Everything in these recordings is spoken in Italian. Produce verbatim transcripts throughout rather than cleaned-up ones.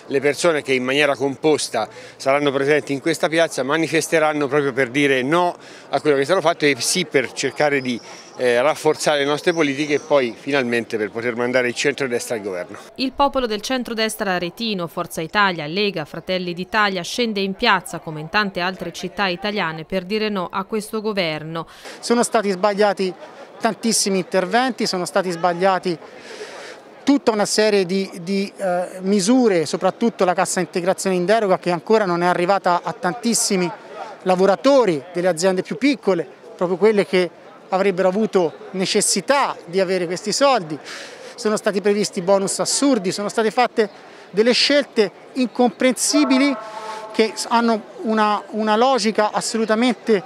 le persone che in maniera composta saranno presenti in questa piazza manifesteranno proprio per dire no a quello che è stato fatto e sì per cercare di eh, rafforzare le nostre politiche e poi finalmente per poter mandare il centrodestra al governo. Il popolo del centrodestra aretino, Forza Italia, Lega, Fratelli d'Italia scende in piazza come in tante altre città italiane per dire no a questo governo. Sono stati sbagliati tantissimi interventi, sono stati sbagliati tutta una serie di, di eh, misure, soprattutto la cassa integrazione in deroga che ancora non è arrivata a tantissimi lavoratori delle aziende più piccole, proprio quelle che avrebbero avuto necessità di avere questi soldi. Sono stati previsti bonus assurdi, sono state fatte delle scelte incomprensibili che hanno una, una logica assolutamente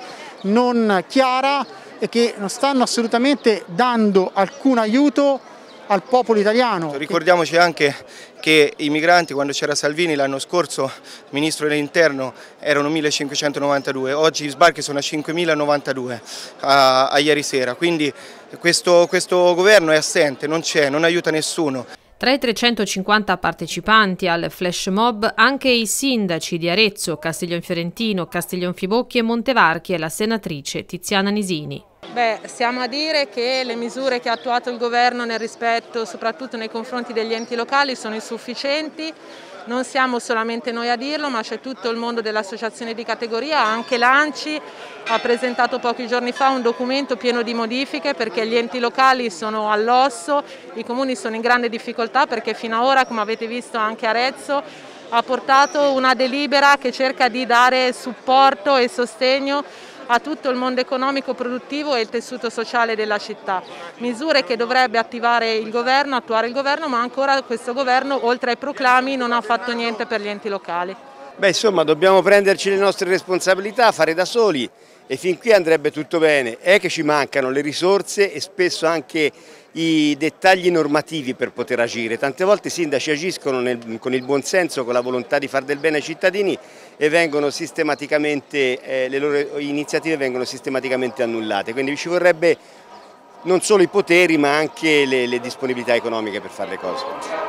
non chiara e che non stanno assolutamente dando alcun aiuto al popolo italiano. Ricordiamoci anche che i migranti, quando c'era Salvini l'anno scorso, ministro dell'interno, erano millecinquecentonovantadue, oggi gli sbarchi sono a cinquemilanovantadue a, a ieri sera, quindi questo, questo governo è assente, non c'è, non aiuta nessuno. Tra i trecentocinquanta partecipanti al flash mob anche i sindaci di Arezzo, Castiglionfiorentino, Castiglionfibocchi e Montevarchi e la senatrice Tiziana Nisini. Beh, stiamo a dire che le misure che ha attuato il governo nel rispetto, soprattutto nei confronti degli enti locali, sono insufficienti. Non siamo solamente noi a dirlo, ma c'è tutto il mondo dell'associazione di categoria, anche l'ANCI ha presentato pochi giorni fa un documento pieno di modifiche perché gli enti locali sono all'osso, i comuni sono in grande difficoltà perché fino ad ora, come avete visto anche Arezzo, ha portato una delibera che cerca di dare supporto e sostegno a tutto il mondo economico, produttivo e il tessuto sociale della città. Misure che dovrebbe attivare il governo, attuare il governo, ma ancora questo governo, oltre ai proclami, non ha fatto niente per gli enti locali. Beh, insomma, dobbiamo prenderci le nostre responsabilità, fare da soli e fin qui andrebbe tutto bene. È che ci mancano le risorse e spesso anche i dettagli normativi per poter agire. Tante volte i sindaci agiscono nel, con il buonsenso, con la volontà di fare del bene ai cittadini e vengono sistematicamente, eh, le loro iniziative vengono sistematicamente annullate. Quindi ci vorrebbe non solo i poteri ma anche le, le disponibilità economiche per fare le cose.